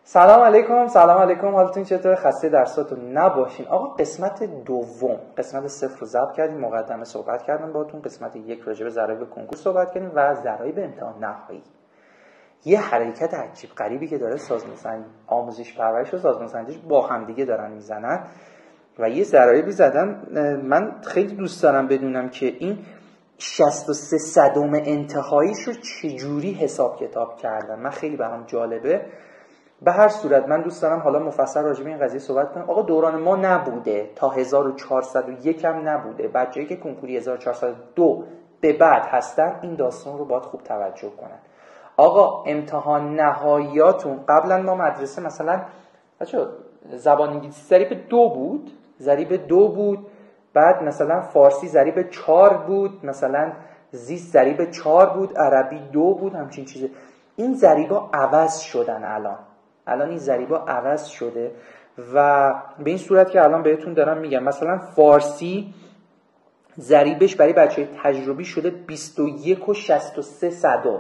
سلام علیکم. حالتون چطوره؟ خسته درساتون نباشین. آقا قسمت دوم، قسمت 0 رو ضبط کردیم، مقدمه صحبت کردم باهاتون. قسمت 1 راجع به ضرایب کنکور صحبت کردیم و ضرایب امتحان نهایی. یه حرکت عجیب غریبی که داره سازمان آموزش پرورش و سازمان سنجش با هم دیگه دارن میزنن و یه ضرایبی زدن. من خیلی دوست دارم بدونم که این 63 صدم انتهاییش رو چجوری حساب کتاب کردن. من خیلی برام جالبه. به هر صورت من دوست دارم حالا مفصل راجع به این قضیه صحبت کنم. آقا دوران ما نبوده، تا 1401 هم نبوده. بچه‌ای که کنکوری 1402 به بعد هستن این داستان رو باید خوب توجه کنن. آقا امتحان نهاییاتون قبلا ما مدرسه مثلا بچه‌ها زبان انگلیسی ضریب 2 بود، بعد مثلا فارسی ضریب 4 بود، مثلا زیست ضریب 4 بود، عربی 2 بود، همچین چیزه. این ضریبا عوض شدن. الان این ضریبا عوض شده و به این صورت که الان بهتون دارم میگم مثلا فارسی ضریبش برای بچه تجربی شده 21.63 صدم.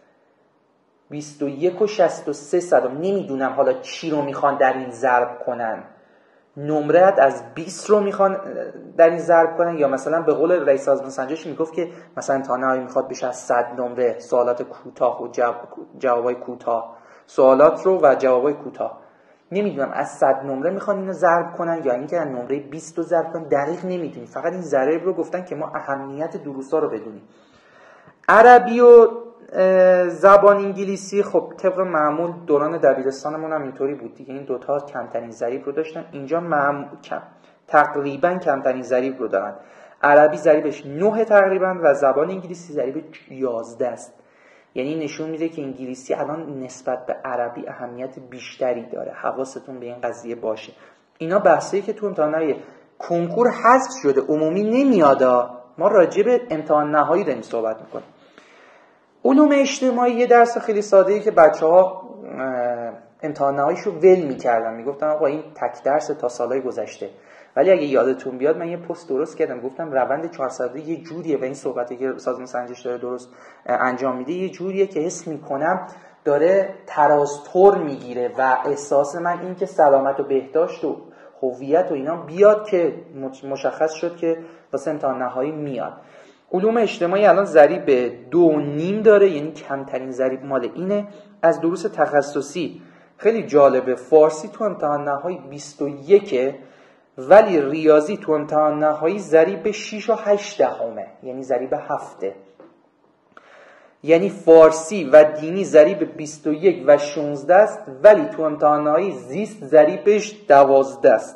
21.63 صدم. نمیدونم حالا چی رو میخوان در این ضرب کنن. نمرت از 20 رو میخوان در این ضرب کنن، یا مثلا به قول رئیس سازمان سنجش میگفت که مثلا امتحان نهایی میخواد بشه از 100 نمره، سوالات کوتاه و جوابای کوتاه، سوالات رو و جوابای کوتاه. نمیدونم از 100 نمره میخوان اینو ضرب کنن یا اینکه از نمره 20 رو ضرب کنن، دقیق نمیدونیم. فقط این ضرایب رو گفتن که ما اهمیت دروس‌ها رو بدونیم. عربی و زبان انگلیسی خب طبق معمول دوران دبیرستانمون هم اینطوری بود دیگه. این دوتا کمترین ضریب رو داشتن. اینجا تقریبا کمترین ضریب رو دارن. عربی ضریبش 9 تقریبا و زبان انگلیسی ضریب 11 است. یعنی نشون میده که انگلیسی الان نسبت به عربی اهمیت بیشتری داره. حواستون به این قضیه باشه. اینا بحثایی که تو امتحانات کنکور حذف شده، عمومی نمیاد. ما راجع به امتحان نهایی داریم صحبت میکنیم. علوم اجتماعی یه درس خیلی ساده‌ای که بچه‌ها امتحان نهاییشو ول می‌کردن، میگفتن آقا این تک درس تا سالهای گذشته. ولی اگه یادتون بیاد من یه پست درست کردم، گفتم روند 400 یه جوریه و این صحبتی که سازمان سنجش داره درست انجام میده یه جوریه که حس می‌کنم داره ترازتور میگیره و احساس من این که سلامت و بهداشت و هویت و اینا بیاد که مشخص شد که واسه امتحان نهایی میاد. علوم اجتماعی الان ضریب 2.5 داره، یعنی کمترین ضریب مال اینه. از دروس تخصصی خیلی جالبه، فارسی تو امتحان نهایی 21 ولی ریاضی تو امتحان نهایی ضریب 6.8 یعنی ضریب 7. یعنی فارسی و دینی ضریب 21 و 16 است ولی تو امتحان نهایی زیست ضریبش 12 است.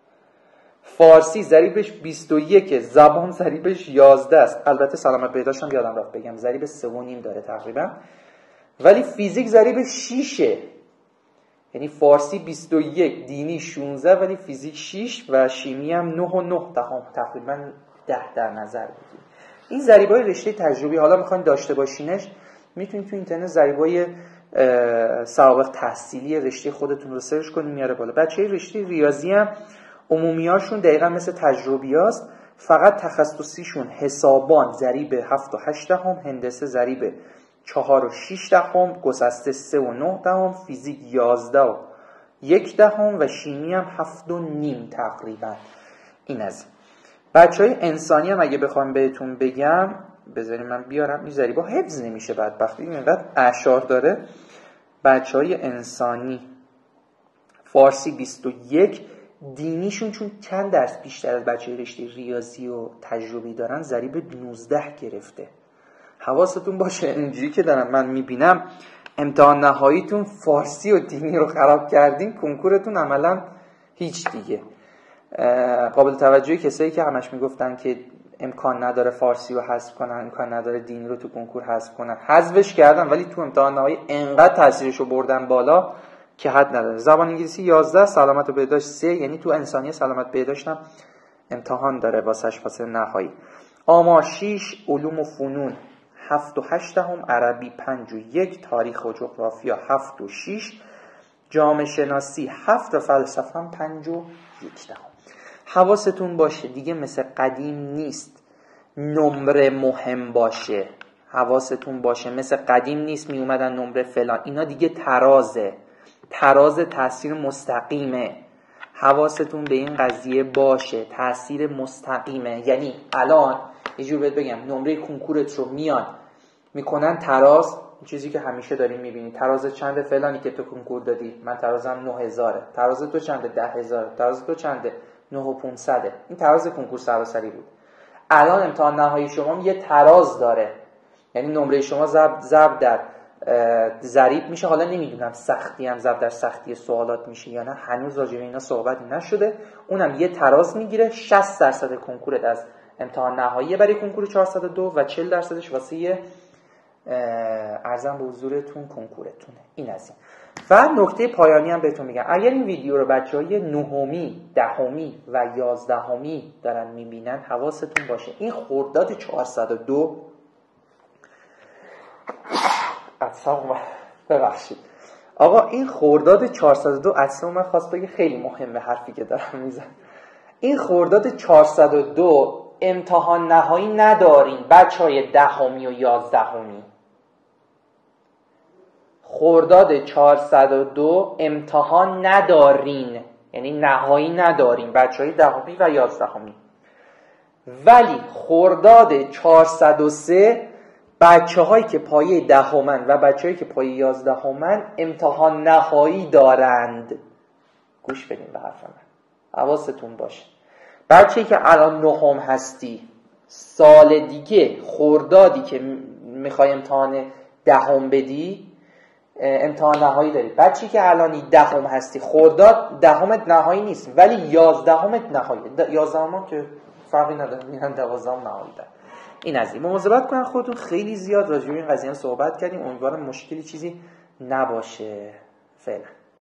فارسی ضریبش 21، زبان ضریبش 11 است. البته سلامت بهداشت هم یادم رفت بگم ضریب 3.5 داره تقریبا. ولی فیزیک ضریب 6، یعنی فارسی 21، دینی 16 ولی فیزیک 6 و شیمی هم 9.9 تقریبا 10 در نظر بگیرید. این ضریبای رشته تجربی حالا میخواین داشته باشینش، میتونید تو اینترنت ضریبای سوابق تحصیلی رشته خودتون رو سرچ کنید میاره بالا. بچه‌های رشته ریاضی هم عمومیاشون دقیقا مثل تجربیاست، فقط تخصصیشون حسابان ضریب 7.8، هندسه ضریب 4.6، گسسته 3.9، فیزیک 11.1 و شیمی هم 7.5 تقریبا. این از بچهای انسانی هم اگه بخوام بهتون بگم، بذارید من بیارم، این ضریبا حفظ نمیشه بدبختی، اینقدر اعشار داره. بچهای انسانی فارسی 21، دینیشون چون چند درس بیشتر از بچه رشته ریاضی و تجربی دارن ضریب 19 گرفته. حواستون باشه، اینجوری که دارم من میبینم امتحان نهاییتون فارسی و دینی رو خراب کردین، کنکورتون عملا هیچ دیگه. قابل توجهی کسایی که همش میگفتن که امکان نداره فارسی رو حذف کنن، امکان نداره دینی رو تو کنکور حذف کنن، حذفش کردن ولی تو امتحان نهایی انقدر تاثیرش رو بردن بالا که حد نداره. زبان انگلیسی 11، سلامت و بهداشت 3، یعنی تو انسانی سلامت بهداشت هم امتحان داره واسه نهایی. آمار 6، علوم و فنون 7.8، عربی 5.1، تاریخ و جغرافیا 7.6، جامعه شناسی 7 و فلسفه هم 5.1. حواستون باشه دیگه مثل قدیم نیست نمره مهم باشه. حواستون باشه مثل قدیم نیست می اومدن نمره فلان، اینا دیگه ترازه. تراز تاثیر مستقیمه. حواستون به این قضیه باشه، تاثیر مستقیمه. یعنی الان یه جور بهت بگم، نمره کنکورت رو میان میکنن تراز، چیزی که همیشه داریم میبینید، تراز چنده فلانی که تو کنکور دادی، من ترازم 9000، تراز تو چنده 10000، تراز تو چنده 9500. این تراز کنکور سراسری بود. الان امتحان نهایی شما یه تراز داره، یعنی نمره شما ضرب در ضریب میشه. حالا نمیدونم سختی هم ضرب در سختی سوالات میشه یا نه، هنوز راجع به اینا صحبتی نشده. اونم یه تراز میگیره. 60% کنکورت از امتحان نهایی برای کنکور 402 و 40% واسه ارزم به حضورتون کنکورتونه. این از این. و نکته پایانی هم بهتون میگم، اگر این ویدیو رو بچهای نهمی، دهمی و 11می دارن میبینن، حواستون باشه این خرداد 402 ببخشید آقا، این خرداد 402 اصلا من خواست بگه خیلی مهمه حرفی که دارم میزن. این خرداد 402 امتحان نهایی ندارین بچهای دهمی و 11می. خرداد 402 امتحان ندارین، یعنی نهایی ندارین بچهای دهمی و 11می. ولی خرداد 403 بچه‌هایی که پایه دهمن و بچه‌هایی که پایه 11من امتحان نهایی دارند. گوش بدین به حرف من، حواستون باشه. بچه‌ای که الان نهم هستی، سال دیگه خردادی که میخوای امتحان دهم بدی امتحان نهایی داری. بچه‌ای که الانی دهم هستی، خرداد دهمت نهایی نیست ولی 11مت نهایی. 11ام که فرقی نداره، میرن 12ام نهایی دارن. این از این. مواظبت کنن خودتون، خیلی زیاد راجع به این قضیه صحبت کردیم. امیدوارم مشکلی چیزی نباشه. فعلا